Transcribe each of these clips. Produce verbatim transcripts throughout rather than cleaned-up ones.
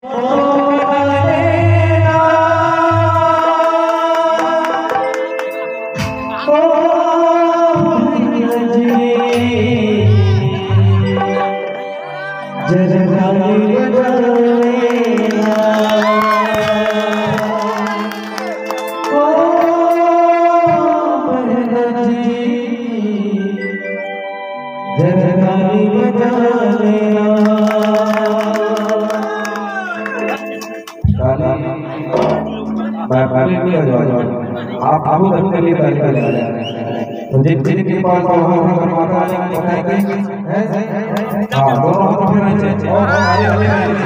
आप आपको अपने लिए ताली बजाएं। तो जिनके पास वहाँ माता बताएंगे हाँ दोनों हाथ उठाना चाहिए और आगे आगे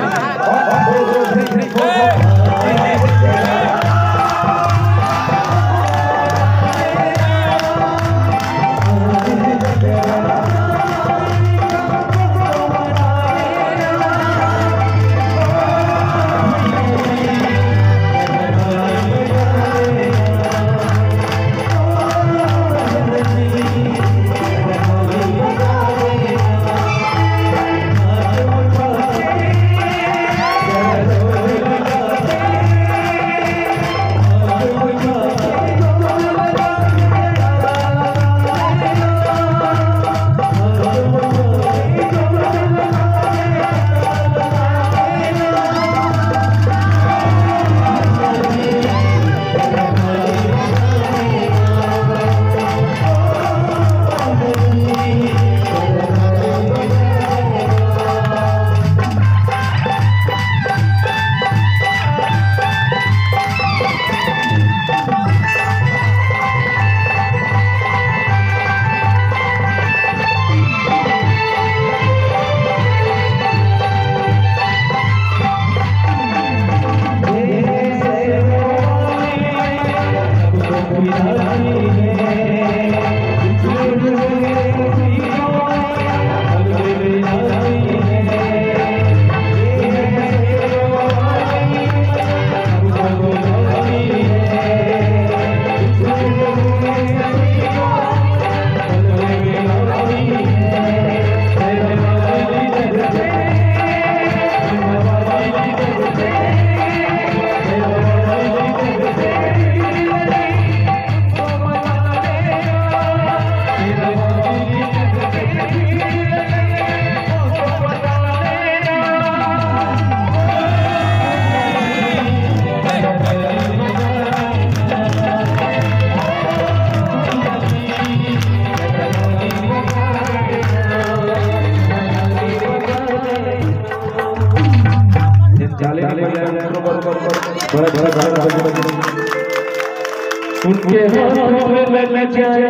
उनके हाथों में लग जाए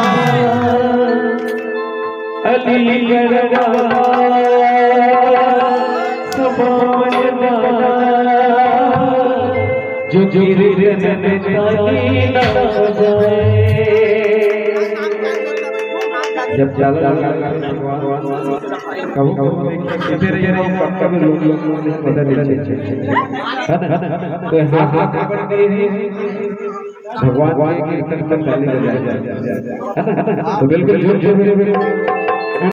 अलीगढ़ वाला सुभान जो गिरे जने ताली ना जाए जब चला कब कब इधर इधर पक्का भी लोग मदद ले तो हाथ पकड़ के भगवान की कीर्तन ताली बजाया जाए तो बिल्कुल झूठ झूठ